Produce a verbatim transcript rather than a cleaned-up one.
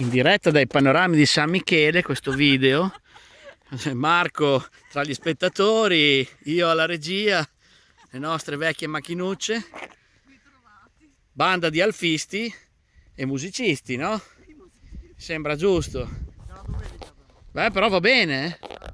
in diretta dai panorami di San Michele questo video. Marco tra gli spettatori, io alla regia, le nostre vecchie macchinucce, banda di alfisti e musicisti, no? Sembra giusto. Beh, però va bene, eh?